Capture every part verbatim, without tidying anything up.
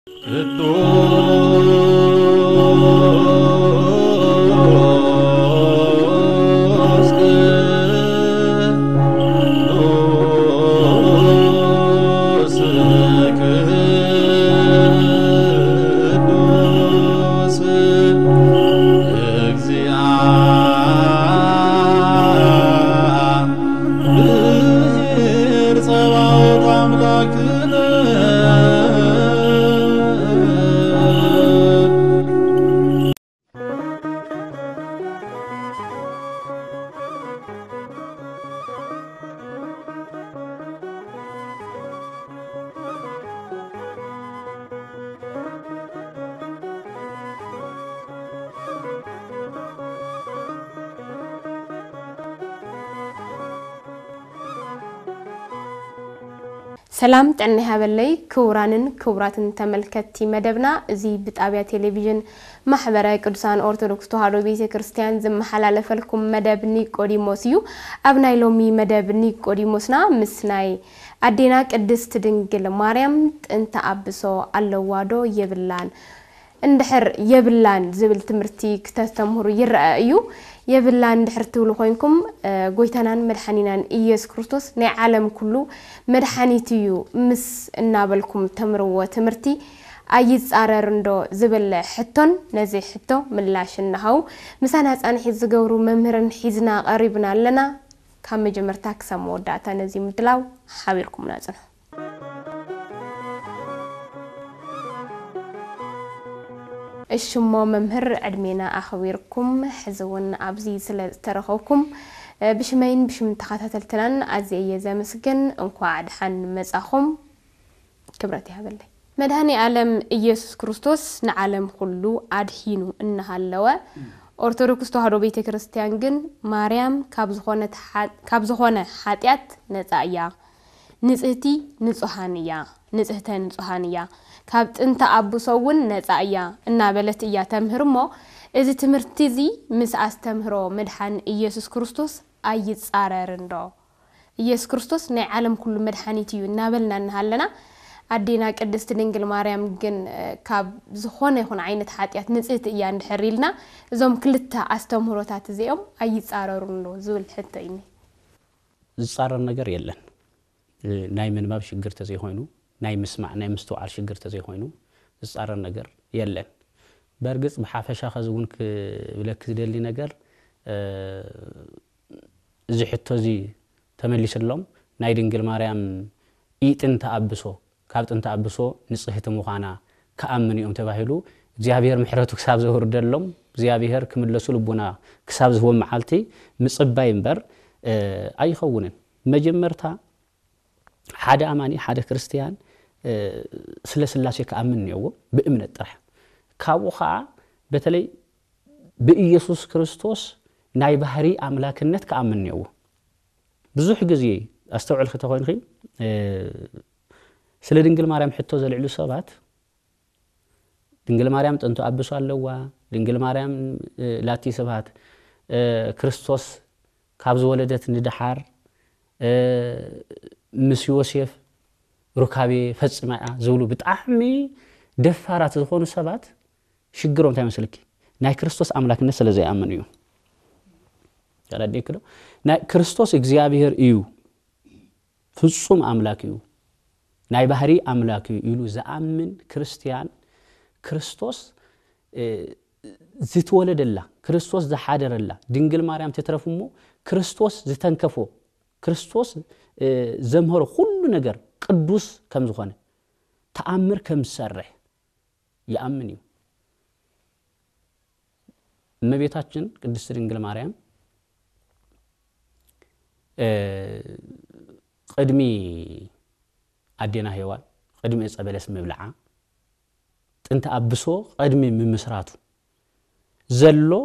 سلام تعني هبلي كورانن كوراتن تملكتي مدبنا زي بتابع تلفزيون محبرة قدسان أرثوذكس تهادو بيت كريستيان زم حلال فلكم مدب نيقوديموسيو أبناي لومي مدب نيقوديموسنا مسناي أدينا قدست دنجل مريم انت أبسو اللوادو يبلان اندحر يبلان زبل تمرتي كتستمهر يرأيو يبلان اندحر تولو خوينكم قويتانان مدحانينان إيس كريستوس ناي عالم كله مدحانيتيو مس النابلكم تمرو وتمرتي أيز أرارندو زبل حتون نزي حتو ملاش النهو مسانا هتان حيز قورو ممهرن حيزنا قريبنا لنا كام جمرتاك سامو داتا نزي مدلاو حابيركم نازل الشمو ممهر عدمينا أخويركم حزون أبزي سلترخوكم بشمين بشم تخاتلتلن أزي زمسجن انكو عدحان مزاخم كبرتي هبلي مدهني عالم إيسوس كريستوس نعالم كله أدهينو إنها اللواء أرثوذكس تهادو بيت كريستيان جن مريم كابزخونة كابزخونة حاتيات نزايا نزهتي نزهانية نزهتها نزهانية كابت انت أبو صون نزايا إنا بلت إيا تمهرمو إذا تمرتزي مس أستمهرو مدحان إيسوس كريستوس أيز أرارندو إيسوس كريستوس ناي عالم كله مدحانيتيو نابلنا نهالنا أدينا قدست دنجل مريم جن كاب زخونة يكون عينة حاتيات نزهت إيا ندحريلنا زوم كلتا أستمهروتات زيهم أيز أرارندو زول حتى إني زصار النجار يلن ناي من باب شجرة زي هونو ناي مسمع ناي مستوعر شجرة زي هونو زصار النجار يلن برجس بحافشة خزونك بلك دللي نجار زي حتى زي تملي سلام ناي دنجل مريم إيت أنت أبسو كابت أنت أبسو نصحت مخانا كأمني أم تباهلو زيابير محرتو كساب زهور دلهم زيابير كمل سلبنا كساب زهور محالتي مصباين بر أي خونن مجمرتها حدا أماني حدا كريستيان سلسلاسي كأمن يو بإمن الطرح كاوخا بتلي بإيسوس كريستوس ناي بحري أملاكنت كأمن يو بزوح جزي أستوعب الخطوين خي سل دنجل مريم حتى زلعلو سبات دنجل مريم أنتو أبسوا اللوا دنجل مريم لاتي سبات كريستوس كابز ولدت ندحار مس يوسف ركابي فصمع زولو بتعمي دفارات زخونو سبات شجرهم تاع مسلكي ناي كريستوس املاكنه سلازي امنيو قال دي كده ناي كريستوس اغزيابير ايو فصوم املاكيو ناي بحري املاكيو يلو زامن كريستيان كريستوس زتولدلا كريستوس زحادرلا دنجل مريم تترفمو كريستوس زتنكفو كريستوس زمهر كل نجر قدوس كم زخانه تأمر كم سرح يأمني ما بيتاچن قدس دنجل مريم قدمي أدينا هيوان قدمي صبلس مبلعه انت أبسو قدمي من مسراتو زلو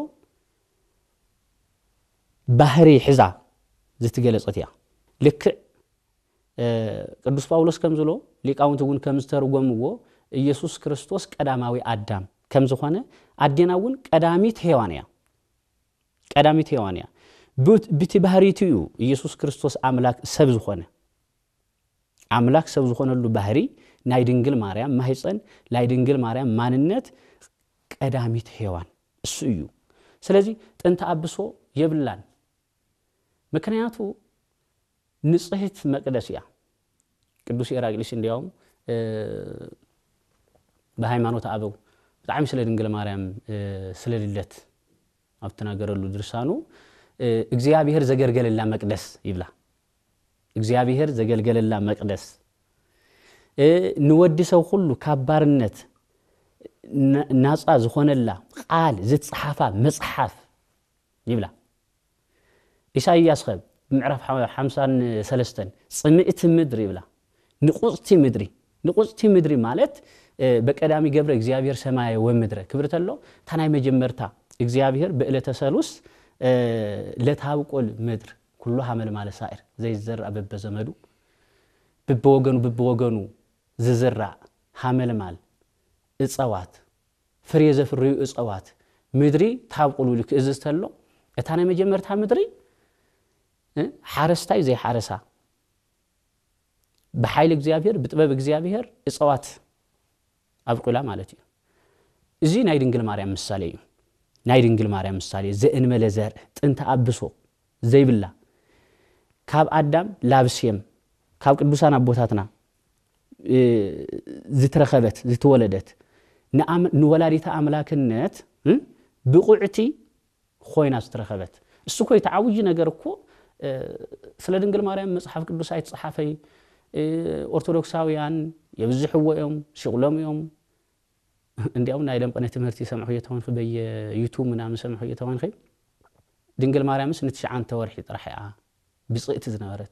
بحري حزا زتجلصتيا لك قدوس باولوس كمزلو ليقاونت ون كمسترغمو ኢየሱስ ክርስቶስ ቀዳማዊ አዳም ከምዝኾነ አዲናውን ቀዳሚት ሔዋንያ ቀዳሚት ሔዋንያ ቢቲ ባህሪቲዩ ኢየሱስ ክርስቶስ አምላክ ሰብ ዝኾነ አምላክ ሰብ ዝኾነሉ ባህሪ ናይ ድንግል ማርያም ማህፀን ናይ ድንግል ማርያም ማንነት ቀዳሚት ሔዋን እሱ እዩ ስለዚህ ጥንተ አብሶ የብላን ምክንያቱ ንጽህት መቅደስ ያ ቅዱስ ኢራቅሊስ እንዲያውም በሃይማኖት አበው በጣም ስለ ድንግል ማርያም ስለልለት አብተናገረሉ ድርሳኑ እግዚአብሔር ዘገልገለላ መቅደስ ይብላ እግዚአብሔር ዘገልገለላ መቅደስ ንወዲ ሰው ሁሉ ካባርነት ናጻ ዝሆነላ ቃል ዝጽሐፋ መጽሐፍ ይብላ ኢሳይያስ ኸብ ምዕራፍ خمسة وثلاثين ጽምዕት ምድር ይብላ ንቁጽቲ ምድሪ ንቁጽቲ ምድሪ ማለት በቀዳሚ ገብረ እግዚአብሔር ሰማይ ወምድረ ክብርተሎ ታናይ መጀመርታ እግዚአብሔር በእለተ ሰሉስ ለታብቆል ምድር ኩሉ ሐመል ማለት ሳይር ዘይዘራ በበዘመዱ በበወገኑ በበወገኑ ዝዝራ ሐመል ማል እጸዋት ፍሬ ዘፍሪው እጸዋት ምድሪ ታብቆሉ ልክ እዝስተሎ እታናይ መጀመርታ ምድሪ حارستاي زي حارسا بحيل እግዚአብሔር بጥበብ እግዚአብሔር እጸዋት አብቁላ ማለት እዩ እዚ ናይ ድንግል ማርያም ምሳሌ እዩ ናይ ድንግል ማርያም ምሳሌ ዘእንመለ ዘር ጥንተ አብሶ ዘይብላ ካብ አዳም ላብስየም ካብ ቅዱሳን አቦታትና ዝተረኸበት ዝተወለደት ንወላዲታ አምላክነት ብቁዕቲ ኮይና ዝተረኸበት እሱ ኮይ ተዓውጂ ነገር እኮ ስለ ድንግል ማርያም መጽሐፍ ቅዱስ አይተጻሐፈይ ኦርቶዶክሳውያን የብዝሕወዮም ሲቅሎምዮም እንዲያው ናይ ደምቀነ ትምህርቲ ሰምሑ የተውን በየዩቲዩብ ምናምን ሰምሑ የተውን ኸይ ድንግል ማርያምስ ንትሽዓንተ ወርሒ ጥራሕያ ብጽእት ዝነበረት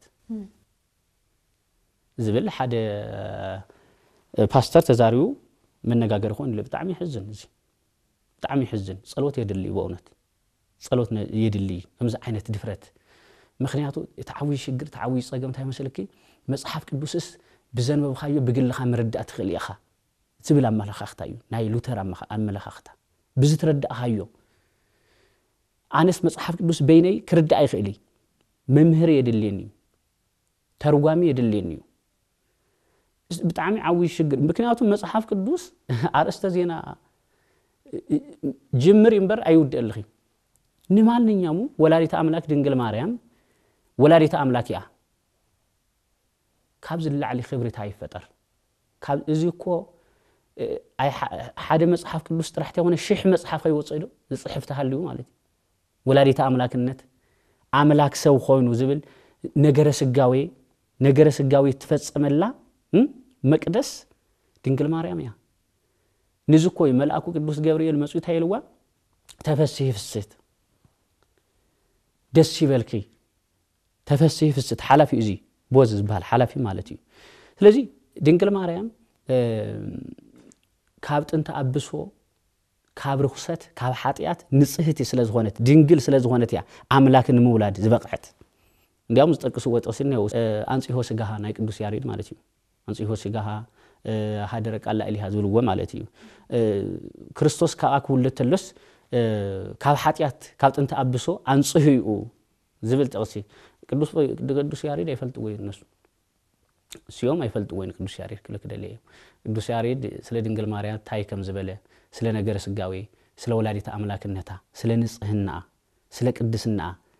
ዝብል ሓደ ፓስተር ተዛሪው መነጋገር ኾን ለብጣዕሚ ይሕዝን እዚ በጣዕሚ ይሕዝን ጸሎት የድልይ በእውነት ጸሎት የድልይ ከምዛ ዓይነት ድፍረት ምክንያቱ ተዓዊ ሽግር ተዓዊ ጸገም ታይ መስልኪ መጽሐፍ ቅዱስስ ብዘንበብኻዮ ብግልኻ መረዳእት ትኽእል ኢኻ ዝብል አመለኻኽታ እዩ ናይ ሉተር አመለኻኽታ ብዝትረዳእኻዮ ኣነስ መጽሐፍ ቅዱስ በይነይ ክርዳእ ይኽእል መምህር የድልየኒ ተርጓሚ የድልየኒ ብጣዕሚ ዓዊ ሽግር ምክንያቱ መጽሐፍ ቅዱስ አርእስተ ዜና ጅምር ይምበር አይውደልኺ ንማንኛውም ወላዲተ አምላክ ድንግል ማርያም ወላዲተ አምላክ ያ ካብ ዝላዕሊ ክብሪታ ይፈጠር ካብ እዚ እኮ አይ ሓደ መጽሐፍ ቅዱስ ጥራሕቲ የሆነ ሺህ መጽሐፍ ይወጽዶ ዝጽሕፍ ተሃልዩ ማለት ወላዲተ አምላክነት አምላክ ሰው ሆይኑ ዝብል ነገረ ስጋዌ ነገረ ስጋዌ ተፈጸመላ መቅደስ ድንግል ማርያም ያ ንዝኮይ መልአኩ ቅዱስ ገብርኤል መጽኡ ታይልዋ ተፈስሒ ፍስት ደስ ይበልኪ ተፈስሒ ፍስት ሐላፊ እዚ ቦዝ ዝባል ሐላፊ ማለት እዩ ስለዚህ ድንግል ማርያም ካብ ጥንተ አብሶ ካብ ርኩሰት ካብ ኃጢአት ንጽህቲ ስለዝኾነት ድንግል ስለዝኾነት ያ አምላክ ንምውላድ ዝበቅዐት እንዲያውም ዝጠቅሱ ወጥስነ አንጽሖ ስጋሃ ናይ ቅዱስ ያሬድ ማለት እዩ አንጽሖ ስጋሃ ሃደረ ቃል ኢሊሃ ዝብልዎ ማለት እዩ ክርስቶስ ካብ ውለተለስ ካብ ኃጢአት ካብ ጥንተ አብሶ አንጽህዩ ዝብል ጠቅሲ ቅዱስ ቅዱስ ያሬድ አይፈልጥ ወይ እነሱ ሲዮም አይፈልጥ ወይ ቅዱስ ያሬድ ክለክደለ ቅዱስ ያሬድ ስለ ድንግል ማርያም ታይ ከም ዝበለ ስለ ነገረ ስጋዌ ስለ ወላዲተ አምላክነታ ስለ ንጽህና ስለ ቅድስና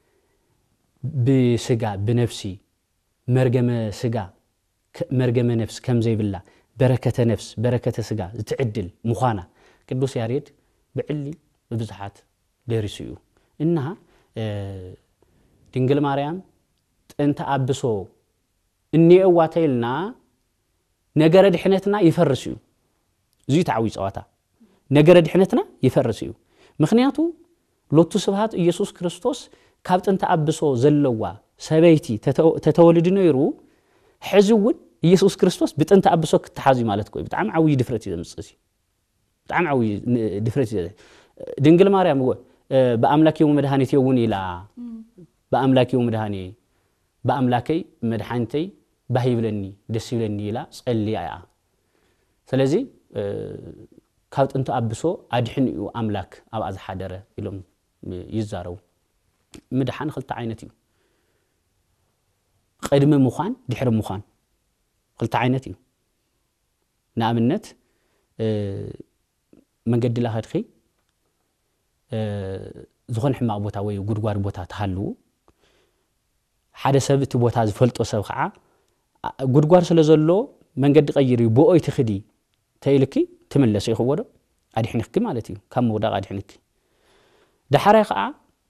بسجا بنفسي مرجم سجا مرجم نفس كم زي بالله بركة نفس بركة سجا تعدل مخانة كدوس ياريد بعلي ببزحات ديرسيو إنها اه تنقل مريم أنت أبسو إني أواتيلنا نجرد حنتنا يفرسيو زي تعويض أواتا نجرد حنتنا يفرسيو مخنياتو لوتو سبحات يسوع كريستوس كابت أنت أبسو زلوا سبيتي تتولد نيرو حزون يسوع كريستوس بت أنت أبسو كتحازي مالتكوي بتعم عوي دفرتي ذا مسقسي بتعم عوي دفرتي ذا دينجل ماريام هو بأملاك يوم مدهاني تيوني لا بأملاك يوم مدهاني بأملاكي مدحانتي بهيبلني دسيبلني لا سألي يا سلزي كابت أنت أبسو أدحن يو أملاك أو أز حدره يلوم يزارو مدحان خلت عينتي قدم مخان دحر مخان خلت عينتي ንኣብነት መንገዲ ላኸድኺ ዝኾነ ሕማቕ ቦታ ወይ ጉድጓድ ቦታ ተሃልው ሓደ ሰብ እቲ ቦታ ዝፈልጦ ሰብ ከዓ ጉድጓድ ስለ ዘሎ መንገዲ ቀይሪ ብኦይ ትኽዲ ተይልኪ ትመለስ ይኽወዶ ኣድሕንክኪ ማለት እዩ ካብ ምውዳቕ ኣድሕንክኪ ድሓራይ ከዓ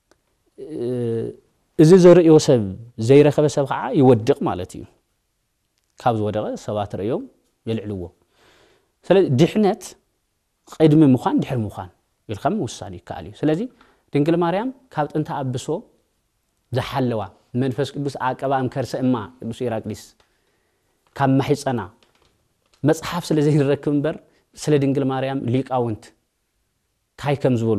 እዚ ዘርእዮ ሰብ ዘይረኸበ ሰብ ከዓ ይወድቕ ማለት እዩ ካብ ዝወደቐ ሰባት ርእዮም የልዕልዎ ስለዚ ድሕነት ቅድሚ ምዃን ድሕሪ ምዃን ኢልከም ውሳኔ ይከኣል እዩ ስለዚ ድንግል ማርያም ካብ ጥንተ ኣብሶ ዝሓለዋ መንፈስ ቅዱስ ኣቀባ እምከርሰ እማ ቅዱስ ኢራቅሊስ ካብ ማሕፀና መጽሓፍ ስለ ዘይንረክብ እምበር ስለ ድንግል ማርያም ሊቃውንት ታይ ከም ዝበሉ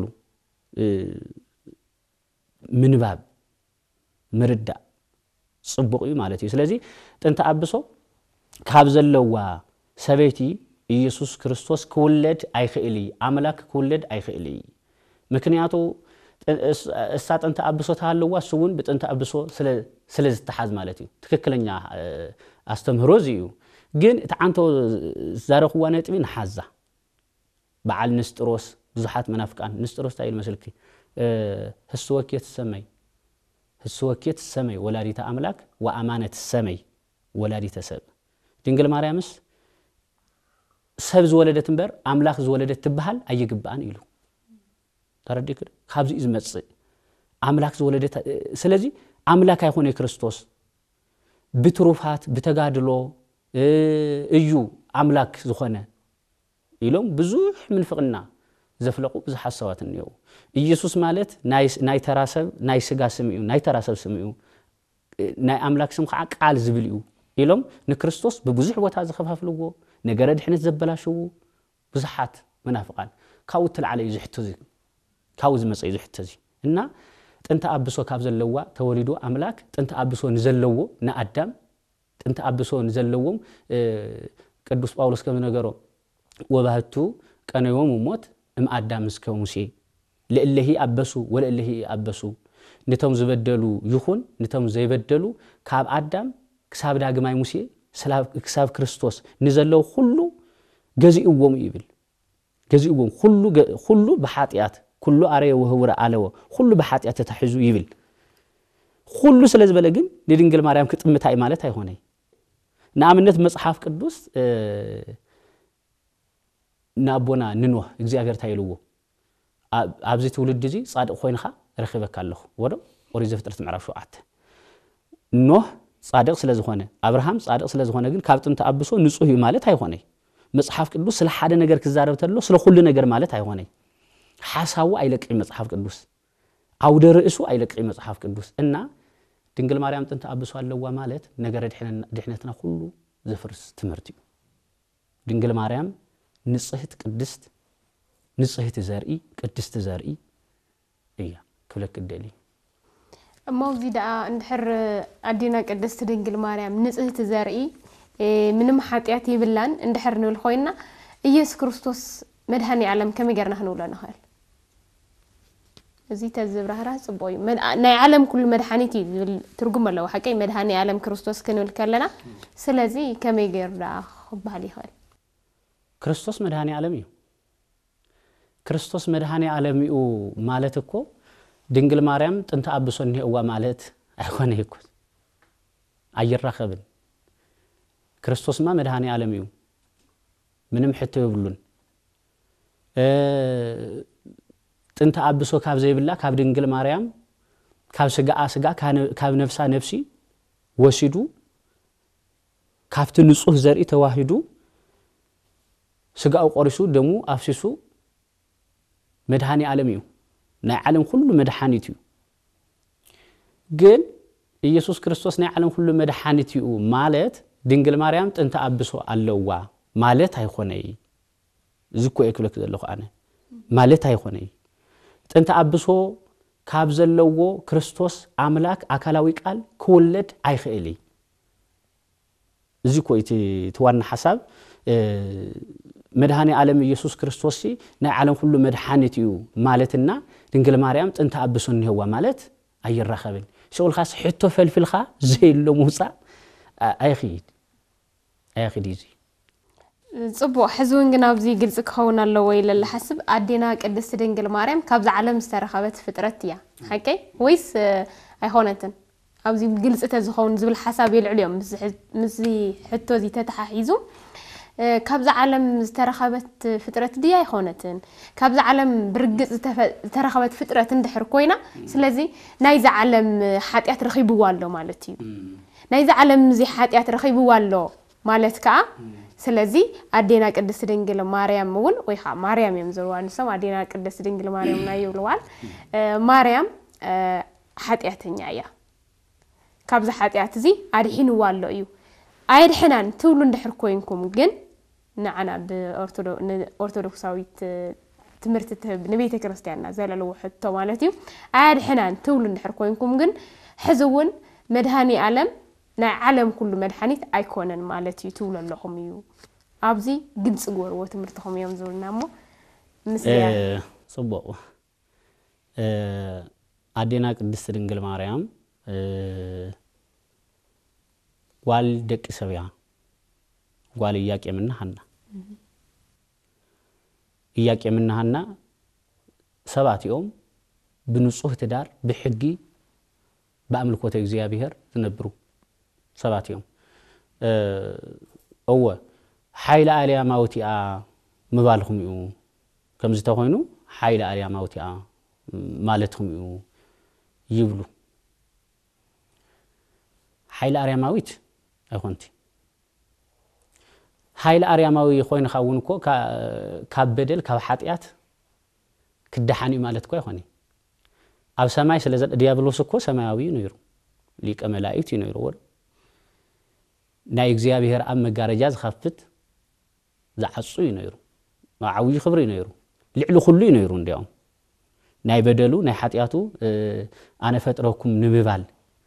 ምንባብ ምርዳእ ጽቡቕ እዩ ማለት እዩ ስለዚ ጥንተ ኣብሶ ካብ ዘለዋ ሰበይቲ ኢየሱስ ክርስቶስ ክውለድ ኣይኽእል ኣምላክ ክውለድ ኣይኽእል ምክንያቱ እሳ ጥንተ ኣብሶ ተሃለዋ እሱውን ብጥንተ ኣብሶ ስለ ዝተሓዝ ማለት እዩ ትክክለኛ ኣስተምህሮ እዩ ግን እቲ ዓንቶ ዛረኽዋ ነጥቢ ንሓዛ በዓል ንስጥሮስ ብዙሓት መናፍቃን ንስጥሮስ እንታይ ኢሉ መስልኪ ህስወኬት ሰማይ ህስወኬት ሰማይ ወላዲተ ኣምላክ ወኣማነት ሰማይ ወላዲተ ሰብ ድንግል ማርያምስ ሰብ ዝወለደት እምበር ኣምላክ ዝወለደት ትበሃል ኣይግባእን ኢሉ ተረዲክ ካብዚ ዝመጽእ ኣምላክ ዝወለደት ስለዚ ኣምላክ ኣይኾነ ክርስቶስ ብትሩፋት ብተጋድሎ እዩ ኣምላክ ዝኾነ ኢሎም ብዙሕ ምንፍቅና ዘፍለቁ ብዙሕ ሓሳባት እንየው ኢየሱስ ማለት ናይ ናይ ተራሰብ ናይ ስጋ ስም እዩ ናይ ተራሰብ ስም እዩ ናይ ኣምላክ ስም ከዓ ቃል ዝብል እዩ ኢሎም ንክርስቶስ በብዙሕ ቦታ ዝኸፋፍልዎ ነገረ ድሕነት ዘበላሽው ብዙሓት መናፍቃን ካው ትልዓለ ይዝሕተዚ ካው ዝመጽእ ይዝሕተዚ እና ጥንተ ኣብሶ ካብ ዘለዋ ተወሊዱ ኣምላክ ጥንተ ኣብሶ ንዘለዎ ንኣዳም ጥንተ ኣብሶ ንዘለዎም ቅዱስ ጳውሎስ ከም ነገሮ ወባህቱ ቀነዮም ሞት እም ኣዳም እስከ ሙሴ ለእለሂ ኣበሱ ወለእለሂ ኣበሱ ነቶም ዝበደሉ ይኹን ነቶም ዘይበደሉ ካብ ኣዳም ክሳብ ዳግማይ ሙሴ ክሳብ ክርስቶስ ንዘለው ሁሉ ገዚእዎም ይብል ገዚእዎም ሁሉ ሁሉ በኃጢአት ኩሉ አረየ ወህውረ አለወ ሁሉ በኃጢአት ተታሕዙ ይብል ሁሉ ስለዝበለ ግን ለድንግል ማርያም ክጥምታይ ማለት አይሆነይ ንአምነት መጽሐፍ ቅዱስ ናቦና ንኖህ እግዚአብሔር ታይልዎ ኣብዚ ትውልድ እዚ ጻድቅ ኮይንኻ ረኺበካ ኣለኹ ወዶ ኦሪት ዘፍጥረት ምዕራፍ ሸውዓተ ኖህ ጻድቅ ስለዝኾነ አብርሃም ጻድቅ ስለዝኾነ ግን ካብ ጥንተ አብሶ ንጹህ እዩ ማለት አይሆነይ መጽሐፍ ቅዱስ ስለ ሓደ ነገር ክዛረብ ተሎ ስለ ሁሉ ነገር ማለት አይሆነይ ሓሳቡ አይለቅይ መጽሐፍ ቅዱስ አውደ ርእሱ አይለቅይ መጽሐፍ ቅዱስ እና ድንግል ማርያም ጥንተ አብሶ አለዋ ማለት ነገር ድሕነትና ሁሉ ዘፍርስ ትምህርት እዩ ድንግል ማርያም ንጽህት ቅድስት ንጽህት ዘርኢ ቅድስት ዘርኢ እያ ክብለክ ደሊ እሞዚ ዳ እንድሕር አዲና ቅድስት ድንግል ማርያም ንጽህት ዘርኢ ምንም ኃጢአት ይብላን እንድሕር ንብል ኮይና ኢየሱስ ክርስቶስ መድኃኒ ዓለም ከመይ ገርና ክንብሎ ንኽእል እዚ ተዝብራህራ ጽቦይ ናይ ዓለም ኩሉ መድኃኒት ይብል ትርጉም ኣለዎ ሓቀይ መድኃኒ ዓለም ክርስቶስ ክንብል ከለና ስለዚ ከመይ ገርዳ ክባሃል ይኽእል ክርስቶስ መድኃኒ ዓለም እዩ ክርስቶስ መድኃኒ ዓለም እዩ ማለት እኮ ድንግል ማርያም ጥንተ አብሶ ንህዋ ማለት አይኮነ ይኮ አይራኸብን ክርስቶስ ማ መድኃኒ ዓለም እዩ ምንም ሕቶ ይብሉን እ ጥንተ አብሶ ካብ ዘይብላ ካብ ድንግል ማርያም ካብ ስጋ ስጋ ካብ ነፍሳ ነፍሲ ወሲዱ ካብቲ ንጹህ ዘርኢ ተዋሂዱ ስጋው ቆሪሱ ደሙ አፍሲሱ መድኃኒ ዓለም እዩ ናይ ዓለም ሁሉ መድኃኒት እዩ ግን ኢየሱስ ክርስቶስ ናይ ዓለም ሁሉ መድኃኒት እዩ ማለት ድንግል ማርያም ጥንተ አብሶ ኣለዋ ማለት አይኾነይ ዝኮ የክለክ ዘለኹ ኣነ ማለት አይኾነይ ጥንተ አብሶ ካብ ዘለዎ ክርስቶስ አምላክ አካላዊ ቃል ክወለድ አይኽእል እዚ ኮይቲ ተዋና ሐሳብ መድኃኒ ዓለም ኢየሱስ ክርስቶስ ናይ ዓለም ሁሉ መድኃኒት እዩ ማለትና ድንግል ማርያም ጥንተ አብሶ ንህዋ ማለት አይራኸብን ሸውልኻስ ሕቶ ፈልፍልኻ ዘይሎ ሙሳ አይኺድ አይኺድ እዚ صبوا حزون جناب زي قلت كهونا الله ويل اللي حسب عدينا قدست دنجل مريم كابز عالم استرخبت فترتيا حكي ويس أي هونتن أو زي قلت تزخون زبل حساب العليم مزي حتى زي تتحيزو كابز عالم استرخبت فترة دي أي هونتن كابز عالم برجز استرخبت فترة تندحر كوينا سلزي نايز عالم حاتيات رخيب والله مالتي نايز عالم زي حاتيات رخيب والله مالتك سلازي أدينا قدس دنجل مريم مول ويخا مريم يمزروان سو أدينا قدس دنجل مريم نايولوال مريم حاتياتنيا يا كابز حاتيات زي أريحين والله يو أيد حنان تولون دحركوينكم جن نعنا بأرثوذكساويت تمرت تهب نبيت كريستيانا زي لو حتى مالتي أيد حنان تولون دحركوينكم جن حزون مدهاني علم نا علم كل مدحنيت أيكونن مالتي طول اللهم يو أبزي جنس جور وتمرتهم يوم زورنا مو مسيا صبوا أدينا قدس دنجل مريم والدك سبيا قال إياك من حنا إياك من حنا سبعة يوم بنصوه تدار بحقي بأملكوت إغزيابيهر تنبرو سبعة يوم أو حيل آليا موتي آ مبالغهم يو كم زتوهينو حيل آليا موتي آ مالتهم يو يبلو حيل آليا موت أخوانتي حيل آليا موي خوين خاونكو كابدل كابحاتيات كدحاني مالتكو يخوني أب سماي سلازل ديابلوسكو سماوي نيرو ليك ملائكتي نيرو ناي እግዚአብሔር አብ መጋረጃ ዝኸፍት ዝዓጹ ይነሩ ዓውይ ክብሪ ይነሩ ልዕሉ ኩሉ ይነሩ እንዲያው ናይ በደሉ ናይ ኃጢያቱ አነ ፈጥረኩም ንምባል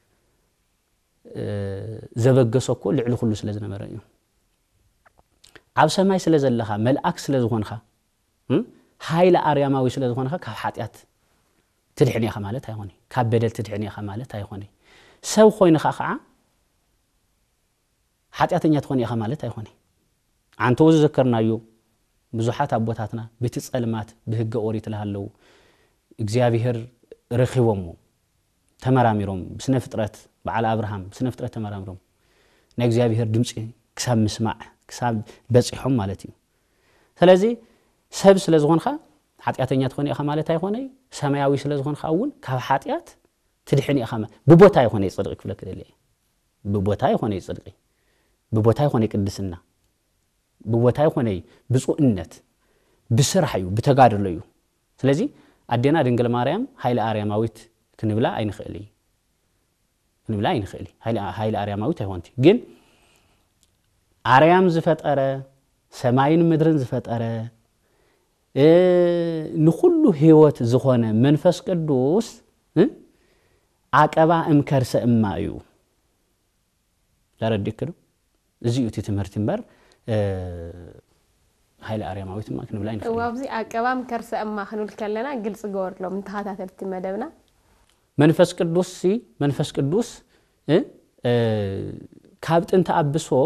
ዘበገሰኮ ልዕሉ ኩሉ ስለዝነበረ እዩ አብ ሰማይ ስለዘለኻ መልአክ ስለዝኾንኻ ኃይለ አርያማዊ ስለዝኾንኻ ካብ ኃጢያት ትድሕኒኻ ማለት አይሆነ ካብ በደል ትድሕኒኻ ማለት አይሆነ ሰብ ኮይንኻ ከዓ حتى تكون يا خمالة تايخوني عن توز ذكرنا يو بزحات أبواتنا بتسألمات بهجة أوريت لها لو إجزابيهر رخيومو تمراميروم بسنة فترة بعلى أبراهام بسنة فترة تمراميروم نإجزابيهر دمسي كساب مسمع كساب بزحهم مالتي ثلاثي سب سلزغون خا حتى تكون يا خمالة تايخوني سماوي سلزغون خاون كحاتيات تدحني خمال ببوتاي خوني صدقك فلك اللي ببوتاي خوني صدقي ببوتاي خوني قدسنا ببوتاي خوني بصؤنت بسرحيو بتقادرليو ስለዚህ አዴና ድንግል ማርያም ኃይለ አርያማዊት ክንብላ አይንخእሊ ክንብላ አይንخእሊ ኃይለ ኃይለ አርያማዊት አይሆንቲ ግን አርያም ዝፈጠረ ሰማይን ምድርን ዝፈጠረ እ ንኹሉ ህይወት ዝኾነ መንፈስ ቅዱስ አቀባ እምከርሰ እማዩ ላረድክሩ እዚኡ ትምህርት እንበር هاي الأرياماويت ما كنا بلاين خليه. وابزي أكبام كرس أما خنول كلنا قلص جور لو من تحت هتلت مدبنا. منفس كدوس سي منفس كدوس إيه آه كابت أنت أبسو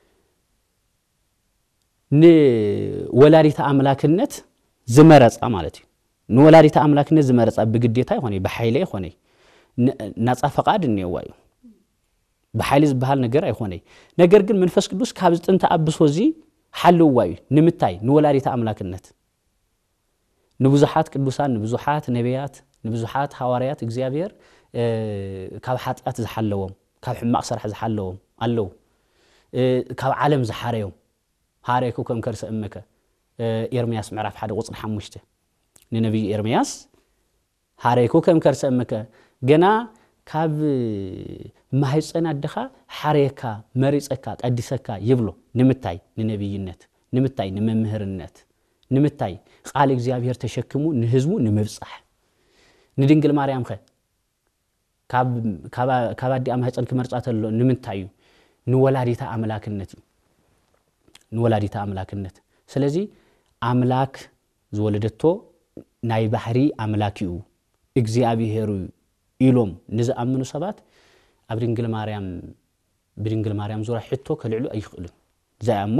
ن ولاري تأملاك النت زمرت أمالتي نولاري تأملاك النت زمرت أبجدي تاي خوني بحيلة خوني ناس أفقاد النيواي بحيلة بحال نجر أي خوني نجر جن منفس كدوس كابت أنت أبسو زي حلو واي نمتاي نولاري تأملاك النت نبزحات كدوسان نبزحات نبيات نبزحات حواريات إجزابير اه كاب حاتيات زحلوهم كاب حماق صرح زحلوهم قالو اه كاب عالم زحاريهم هاريكو كم كرس أمك اه إرمياس معرف حد وصل حموشته لنبي إرمياس هاريكو كم كرس أمك جنا كاب ما هيصنا الدخا حريكا مريسكا قديسكا يبلو نمتاي ننبيينت نمتاي نممهرنت نمتاي قال እግዚአብሔር ተሸክሙ ንህዝቡ ንመብጻሕ ንድንግል ማርያም ኸ ካብ ካብ ካባዲ አማህፀን ከመርጻተሎ ንምንታዩ ንወላዲታ አምላክነት ንወላዲታ አምላክነት ስለዚህ አምላክ ዝወለደቶ ናይ ባህሪ አምላክዩ እግዚአብሔሩ ኢሎም ንዝኣምኑ ሰባት ኣብ ድንግል ማርያም ብድንግል ማርያም ዙራ ሕቶ ከልዕሉ ኣይኽእሉን زعمو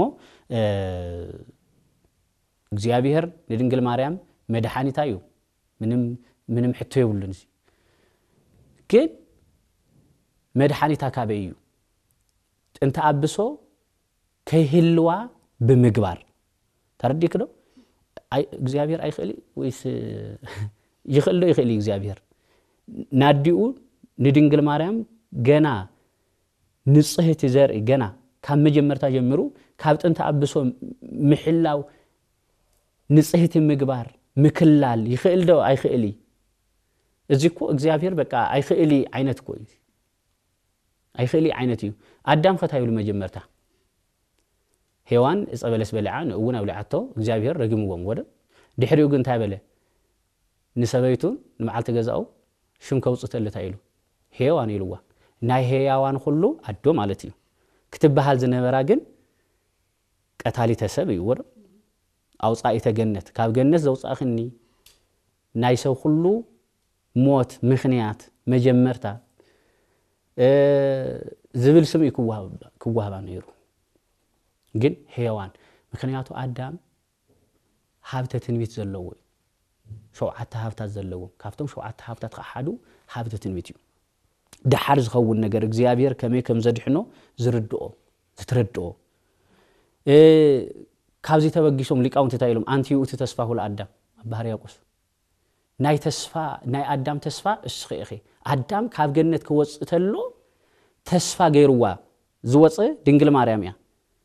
እግዚአብሔር ለድንግል ማርያም መድኃኒት አዩ ምንም ምንም ሕቶ ይውልንሲ ግን መድኃኒት አካበዩ እንተ አብሶ ከይህልዋ በመግባር ተረዲክ ነው እግዚአብሔር አይخلي ወይስ ይخلو ይخلي እግዚአብሔር ናዲኡ ንድንግል ማርያም ገና ንጽህት ዘር ገና ካብ መጀመርታ ጀምሩ ካብ ጥንተ አብሶ ምሕላው ንጽህት ምግባር ምክላል ይخلዶ አይخلي እዚኮ እግዚአብሔር በቃ አይخلي አይነት ኮይ አይخلي አይነት እዩ አዳም ፈታዩል መጀመርታ ሄዋን እጸበለስ በልዓን ወና ብልዓቶ እግዚአብሔር ረግምዎም ወደ ድሕሪው ግን ታበለ ንሰበይቱ ንማዓልተ ገዛው ሽም ከውጽተለታ ኢሉ ሄዋን ኢሉዋ ናይ ሄያዋን ሁሉ አዶ ማለት እዩ ክትበሃል ዝነበራ ግን ቀታሊ ተሰብ እዩ ወደ አውጻኢተ ገነት ካብ ገነት ዘውጻኽኒ ናይ ሰው ሁሉ ሞት ምኽንያት መጀመርታ እ ዝብል ስም ይኩዋባ ኩዋባ ነይሩ ግን ሄዋን ምክንያቱ አዳም ሀብተ ትንቢት ዘለዎ ሸውዓተ ሀብታት ዘለዎ ካብቶም ሸውዓተ ሀብታት ከሓዱ ሀብተ ትንቢት እዩ ድሓር ዝኸውን ነገር እግዚአብሔር ከመይ ከም ዘድሕኖ ዝርድኦ ዝትረድኦ እ ካብዚ ተበጊሶም ሊቃውንቲ ታይሎም አንቲዩ እቲ ተስፋሁ ለአዳም አባህርያቆስ ናይ ተስፋ ናይ አዳም ተስፋ እስኺኺ አዳም ካብ ገነት ክወጽተሎ ተስፋ ገይሩዋ ዝወጽ ድንግል ማርያም ያ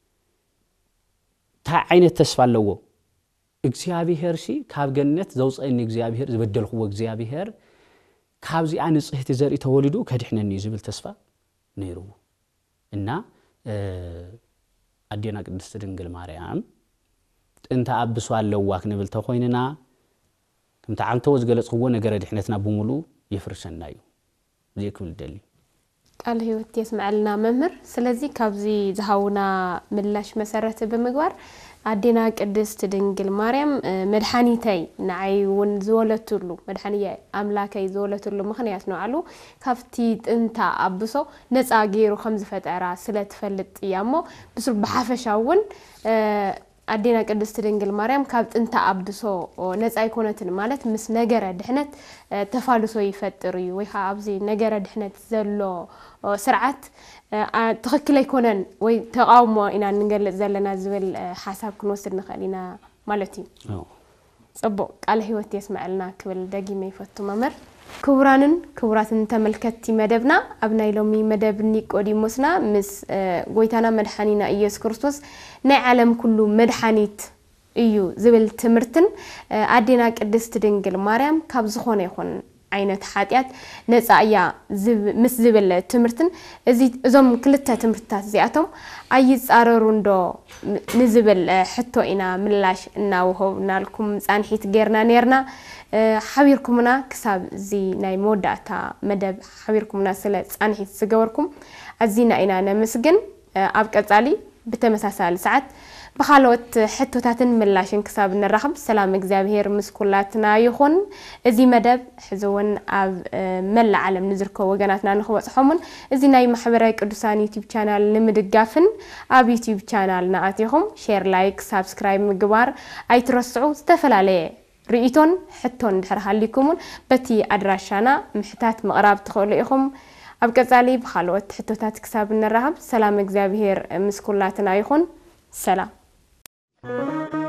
ታ ዓይነት ተስፋ ኣለዎ እግዚአብሔር ሲ ካብ ገነት ዘውጽእኒ እግዚአብሔር ዝበደልኽዎ እግዚአብሔር ካብዚ አንጽህት ዘርኢ ተወሊዱ ከድሕነኒ ዝብል ተስፋ ነይሩ እና አዴና ቅድስት ድንግል ማርያም ጥንተ አብሶ ኣለዋ ክንብል ተኾይንና ከምታ ዓንተው ዝገለጽኽዎ ነገረ ድሕነትና ብሙሉ ይፍርሰና እዩ ዘይክብል ደሊ ቃል ህይወት የስማዕልና መምህር ስለዚህ ካብዚ ዝሃውና ምላሽ መሰረት በመግባር አዴና ቅድስት ድንግል ማርያም መድኃኒተይ ናይ ወን ዝወለቱሉ መድኃኒያ አምላከይ ዝወለቱሉ ምኽንያት ነው አሉ ካብቲ ጥንታ አብሶ ነፃ ገይሩ ከም ዝፈጠራ ስለትፈልጥ ያሞ ብሱር በሐፈሻውን አዴና ቅድስት ድንግል ማርያም ካብ ጥንታ አብሶ ነፃ ይኮነትን ማለት ምስ ነገረ ድሕነት ተፋልሶ ይፈጥር እዩ ወይ ካብዚ ነገረ ድሕነት ዘሎ ስርዓት ትክክል አይኮነን ወይ ተቃውሞ ኢና ንገልጽ ዘለና ዝብል ሐሳብ ክንወስድ ንኽእሊና ማለት እዩ ጽቡቅ ቃል ህይወት የስማዕልና ክብል ደጊመ ይፈቱ መምህር ክቡራንን ክቡራትን ተመልከቲ መደብና አብናይ ሎሚ መደብ ኒቆዲሞስና ምስ ጎይታና መድኃኒና ኢየሱስ ክርስቶስ ናይ ዓለም ኩሉ መድኃኒት እዩ ዝብል ትምርትን አዴና ቅድስት ድንግል ማርያም ካብ ዝኾነ ይኹን አይነት ኃጢያት ነፃ እያ ምስ ዝብል ትምርትን እዚ እዞም ክልተ ትምርታት እዚኣቶም አይጻረሩ እንዶ ንዝብል ሕቶ ኢና ምላሽ እናውሆብናልኩም ጻንሒት ጌርና ነርና ሓቢርኩምና ክሳብ እዚ ናይ መወዳእታ መደብ ሓቢርኩምና ስለ ጻንሒት ዝገበርኩም አዚና ኢና ነመስግን ኣብ ቀጻሊ ብተመሳሳሊ ሰዓት بخالوت حتوتاتن ملاشن كساب نرخب سلام እግዚአብሔር مسكولاتنا يخون ازي مدب حزون اب مل عالم نزركو وغناتنا نخوصحومن ازي ناي محبره قدوسان يوتيوب channel لمدغافن اب يوتيوب channel ناتيهم شير لايك سبسكرايب مغبار ايترسعو استفلاله رئيتون حتون دحرحاليكمون بتي ادراشانا محتات مقراب تخوليهم اب قصالي بخالوت حتوتات كساب نرخب سلام እግዚአብሔር مسكولاتنا يخون سلام Thank you.